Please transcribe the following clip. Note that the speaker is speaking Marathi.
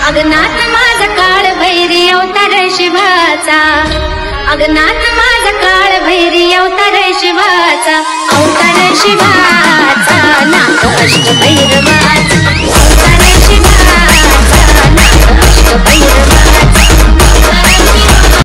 अगनाथ माझा काळ भैरी अवतार शिवाचा, अगनाथ माझा काळ भैरी अवतार शिवाचा, अवतार शिवाचा नाथ अष्टभैरवाचा।